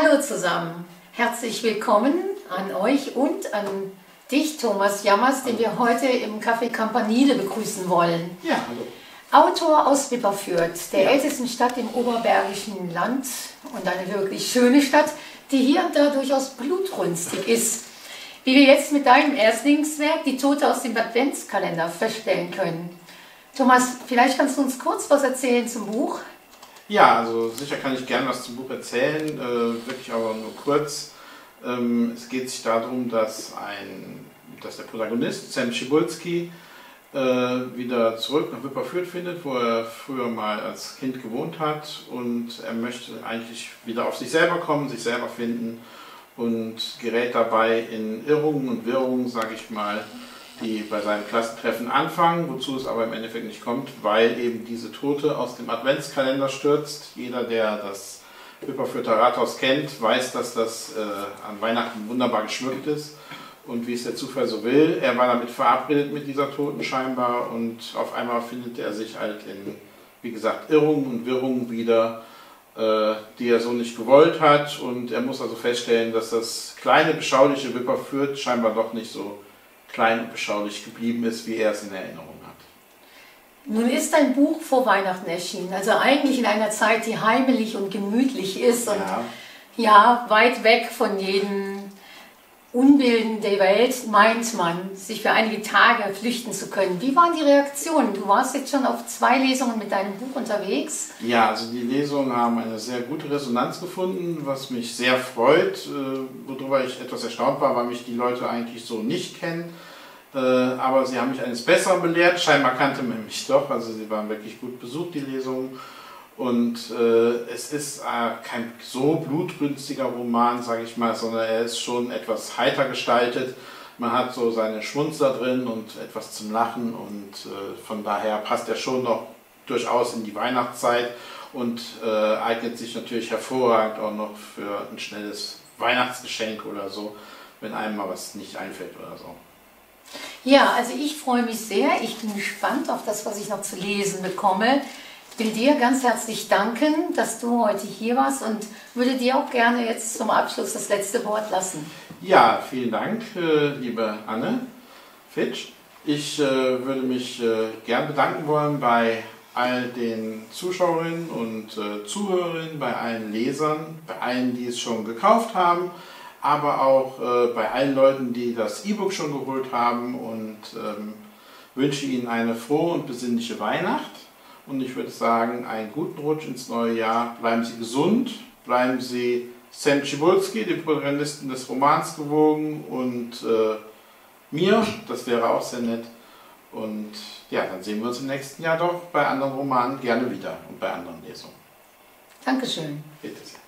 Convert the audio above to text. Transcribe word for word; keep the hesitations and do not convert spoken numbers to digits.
Hallo zusammen, herzlich willkommen an euch und an dich, Thomas Jammers, den wir heute im Café Campanile begrüßen wollen. Ja, hallo. Autor aus Wipperfürth, der ja. ältesten Stadt im Oberbergischen Land und eine wirklich schöne Stadt, die hier und da durchaus blutrünstig ist. Wie wir jetzt mit deinem Erstlingswerk Die Tote aus dem Adventskalender feststellen können. Thomas, vielleicht kannst du uns kurz was erzählen zum Buch? Ja, also sicher kann ich gern was zum Buch erzählen, äh, wirklich aber nur kurz. Ähm, es geht sich darum, dass, ein, dass der Protagonist, Sam Cebulski, äh, wieder zurück nach Wipperfürth findet, wo er früher mal als Kind gewohnt hat, und er möchte eigentlich wieder auf sich selber kommen, sich selber finden, und gerät dabei in Irrungen und Wirrungen, sage ich mal, die bei seinem Klassentreffen anfangen, wozu es aber im Endeffekt nicht kommt, weil eben diese Tote aus dem Adventskalender stürzt. Jeder, der das Wipperfürther Rathaus kennt, weiß, dass das äh, an Weihnachten wunderbar geschmückt ist. Und wie es der Zufall so will, er war damit verabredet mit dieser Toten scheinbar, und auf einmal findet er sich halt in, wie gesagt, Irrungen und Wirrungen wieder, äh, die er so nicht gewollt hat. Und er muss also feststellen, dass das kleine, beschauliche Wipperfürth scheinbar doch nicht so klein und beschaulich geblieben ist, wie er es in Erinnerung hat. Nun ist dein Buch vor Weihnachten erschienen, also eigentlich in einer Zeit, die heimelig und gemütlich ist und Ja, ja weit weg von jedem Unbilden der Welt, meint man, sich für einige Tage flüchten zu können. Wie waren die Reaktionen? Du warst jetzt schon auf zwei Lesungen mit deinem Buch unterwegs. ja, also die Lesungen haben eine sehr gute Resonanz gefunden, was mich sehr freut, äh, worüber ich etwas erstaunt war, weil mich die Leute eigentlich so nicht kennen. Äh, aber sie haben mich eines Besseren belehrt. Scheinbar kannte man mich doch, also sie waren wirklich gut besucht, die Lesungen. Und äh, es ist äh, kein so blutrünstiger Roman, sage ich mal, sondern er ist schon etwas heiter gestaltet. Man hat so seine Schmunzler drin und etwas zum Lachen, und äh, von daher passt er schon noch durchaus in die Weihnachtszeit und äh, eignet sich natürlich hervorragend auch noch für ein schnelles Weihnachtsgeschenk oder so, wenn einem mal was nicht einfällt oder so. Ja, also ich freue mich sehr. Ich bin gespannt auf das, was ich noch zu lesen bekomme. Ich will dir ganz herzlich danken, dass du heute hier warst, und würde dir auch gerne jetzt zum Abschluss das letzte Wort lassen. Ja, vielen Dank, äh, liebe Anne Fitsch. Ich äh, würde mich äh, gern bedanken wollen bei all den Zuschauerinnen und äh, Zuhörerinnen, bei allen Lesern, bei allen, die es schon gekauft haben, aber auch äh, bei allen Leuten, die das E-Book schon geholt haben, und ähm, wünsche Ihnen eine frohe und besinnliche Weihnacht. Und ich würde sagen, einen guten Rutsch ins neue Jahr. Bleiben Sie gesund, bleiben Sie Sam Cebulski, dem Protagonisten des Romans, gewogen, und äh, mir, das wäre auch sehr nett. Und ja, dann sehen wir uns im nächsten Jahr doch bei anderen Romanen gerne wieder und bei anderen Lesungen. Dankeschön. Bitte sehr.